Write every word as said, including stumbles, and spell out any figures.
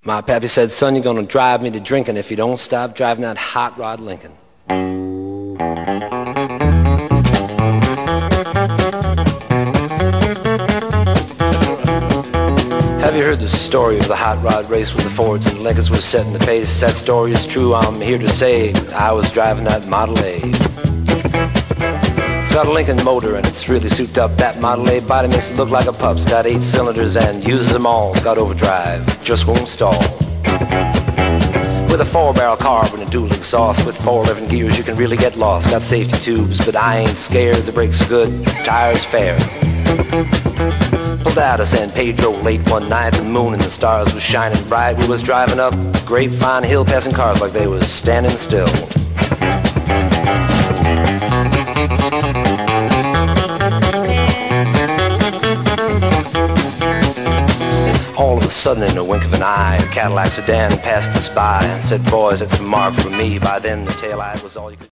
My pappy said, son, you're gonna drive me to drinking if you don't stop driving that hot rod Lincoln. Have you heard the story of the hot rod race where the Fords and Lincolns were setting the pace? That story is true, I'm here to say I was driving that Model A. It's got a Lincoln motor and it's really souped up. That Model A body makes it look like a pup. It's got eight cylinders and uses them all. It's got overdrive, just won't stall. With a four-barrel carb and a dual exhaust, with four eleven gears you can really get lost. Got safety tubes, but I ain't scared. The brakes are good, tires fair. Pulled out of San Pedro late one night. The moon and the stars was shining bright. We was driving up Grapevine Hill, passing cars like they was standing still. All of a sudden, in a wink of an eye, a Cadillac sedan passed us by and said, boys, it's a mark for me. By then, the taillight was all you could